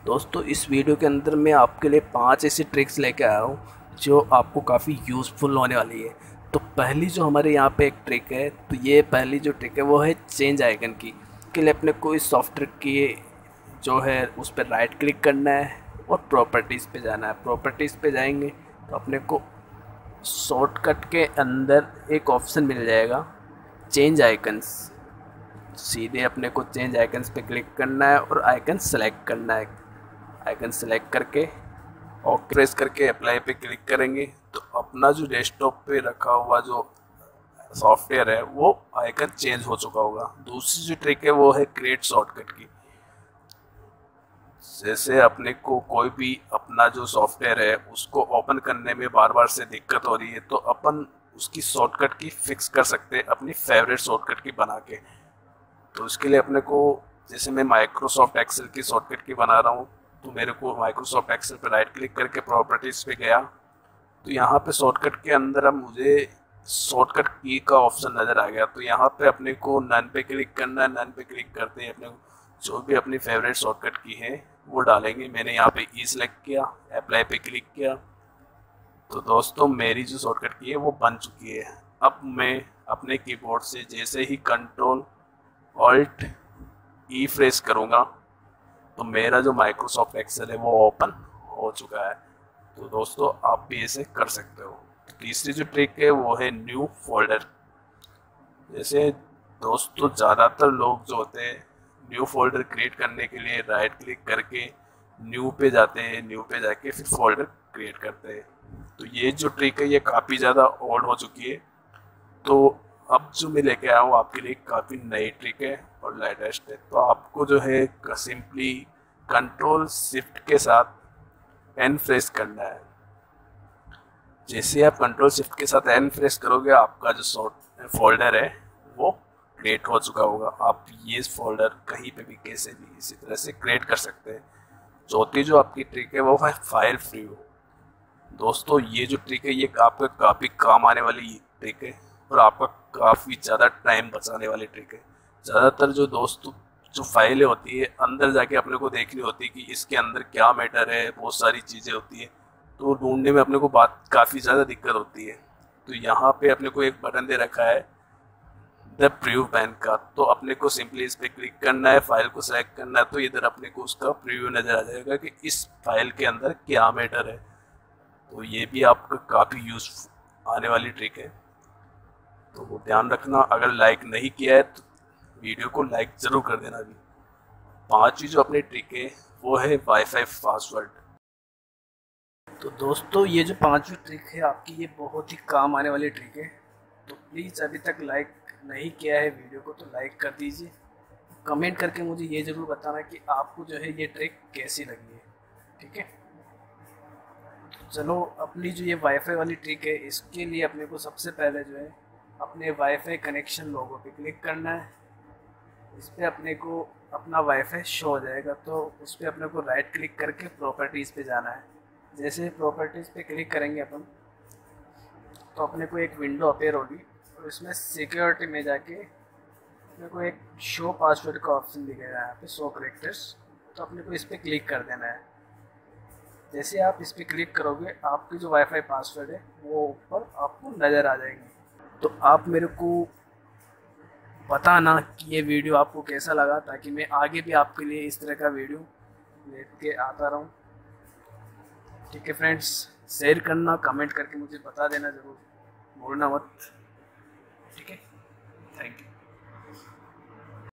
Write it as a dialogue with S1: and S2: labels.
S1: दोस्तों इस वीडियो के अंदर मैं आपके लिए 5 ऐसी ट्रिक्स लेके आया हूँ जो आपको काफ़ी यूज़फुल होने वाली है। तो पहली जो हमारे यहाँ पे एक ट्रिक है, तो ये पहली जो ट्रिक है वो है चेंज आइकन की। के लिए अपने को इस सॉफ्टवेयर की जो है उस पर राइट क्लिक करना है और प्रॉपर्टीज़ पे जाना है। प्रॉपर्टीज़ पे जाएंगे तो अपने को शॉर्टकट के अंदर एक ऑप्शन मिल जाएगा चेंज आइकन्स। सीधे अपने को चेंज आइकन्स पे क्लिक करना है और आइकन सेलेक्ट करना है। आइकन सेलेक्ट करके ओके प्रेस करके अप्लाई पे क्लिक करेंगे तो अपना जो डेस्कटॉप पे रखा हुआ जो सॉफ्टवेयर है वो आइकन चेंज हो चुका होगा। दूसरी जो ट्रिक है वो है क्रिएट शॉर्टकट की। जैसे अपने को कोई भी अपना जो सॉफ्टवेयर है उसको ओपन करने में बार बार से दिक्कत हो रही है तो अपन उसकी शॉर्टकट की फिक्स कर सकते हैं अपनी फेवरेट शॉर्टकट की बना के। तो इसके लिए अपने को, जैसे मैं माइक्रोसॉफ्ट एक्सेल की शॉर्टकट की बना रहा हूँ, तो मेरे को माइक्रोसॉफ्ट एक्सेल पे राइट क्लिक करके प्रॉपर्टीज़ पे गया तो यहाँ पे शॉर्टकट के अंदर अब मुझे शॉर्टकट की का ऑप्शन नज़र आ गया। तो यहाँ पे अपने को नन पे क्लिक करना है। नन पे क्लिक करते ही अपने को जो भी अपनी फेवरेट शॉर्टकट की है वो डालेंगे। मैंने यहाँ पे ई सेलेक्ट किया, अप्लाई पे क्लिक किया तो दोस्तों मेरी जो शॉर्टकट की है वो बन चुकी है। अब मैं अपने कीबोर्ड से जैसे ही कंट्रोल ऑल्ट ई प्रेस करूँगा तो मेरा जो माइक्रोसॉफ्ट एक्सेल है वो ओपन हो चुका है। तो दोस्तों आप भी ऐसे कर सकते हो। तीसरी जो ट्रिक है वो है न्यू फोल्डर। जैसे दोस्तों ज़्यादातर लोग जो होते हैं न्यू फोल्डर क्रिएट करने के लिए राइट क्लिक करके न्यू पे जाते हैं, न्यू पे जाके फिर फोल्डर क्रिएट करते हैं। तो ये जो ट्रिक है ये काफ़ी ज़्यादा ओल्ड हो चुकी है। तो अब जो मैं लेके आया हूँ आपके लिए काफ़ी नई ट्रिक है और लेटेस्ट है। तो आपको जो है सिंपली कंट्रोल शिफ्ट के साथ एन प्रेस करना है। जैसे आप कंट्रोल शिफ्ट के साथ एन प्रेस करोगे आपका जो शॉर्ट फोल्डर है वो क्रिएट हो चुका होगा। आप ये फोल्डर कहीं पे भी कैसे भी इसी तरह से क्रिएट कर सकते हैं। चौथी जो आपकी ट्रिक है वो है फाइल फ्री। दोस्तों ये जो ट्रिक है ये आपका काफ़ी काम आने वाली ट्रिक है और आपका काफ़ी ज़्यादा टाइम बचाने वाली ट्रिक है। ज़्यादातर जो दोस्तों जो फाइलें होती है अंदर जाके अपने को देखनी होती है कि इसके अंदर क्या मैटर है, बहुत सारी चीज़ें होती है तो ढूंढने में अपने को बात काफ़ी ज़्यादा दिक्कत होती है। तो यहाँ पे अपने को एक बटन दे रखा है द प्रीव्यू पैन का, तो अपने को सिंपली इस पर क्लिक करना है, फाइल को सेलेक्ट करना है तो इधर अपने को उसका प्रीव्यू नज़र आ जाएगा कि इस फाइल के अंदर क्या मैटर है। तो ये भी आपका काफ़ी यूज आने वाली ट्रिक है। तो वो ध्यान रखना, अगर लाइक नहीं किया है तो वीडियो को लाइक ज़रूर कर देना। अभी पांचवी जो अपनी ट्रिक है वो है वाईफाई पासवर्ड। तो दोस्तों ये जो पांचवी ट्रिक है आपकी ये बहुत ही काम आने वाली ट्रिक है। तो प्लीज़ अभी तक लाइक नहीं किया है वीडियो को तो लाइक कर दीजिए। कमेंट करके मुझे ये ज़रूर बताना कि आपको जो है ये ट्रिक कैसी लगी है। ठीक है, चलो अपनी जो ये वाईफाई वाली ट्रिक है इसके लिए अपने को सबसे पहले जो है अपने वाईफाई कनेक्शन लोगों पे क्लिक करना है। इस पर अपने को अपना वाईफाई शो हो जाएगा तो उस पर अपने को राइट क्लिक करके प्रॉपर्टीज़ पे जाना है। जैसे प्रॉपर्टीज़ पे क्लिक करेंगे अपन तो अपने को एक विंडो अपेयर होगी और इसमें सिक्योरिटी में जाके अपने को एक शो पासवर्ड का ऑप्शन दिखेगा यहाँ पे शो करेक्टर्स, तो अपने को इस पर क्लिक कर देना है। जैसे आप इस पर क्लिक करोगे आपकी जो वाईफाई पासवर्ड है वो ऊपर आपको नज़र आ जाएंगे। तो आप मेरे को बताना कि ये वीडियो आपको कैसा लगा ताकि मैं आगे भी आपके लिए इस तरह का वीडियो लेके आता रहूँ। ठीक है फ्रेंड्स, शेयर करना, कमेंट करके मुझे बता देना ज़रूर, भूलना मत। ठीक है, थैंक यू।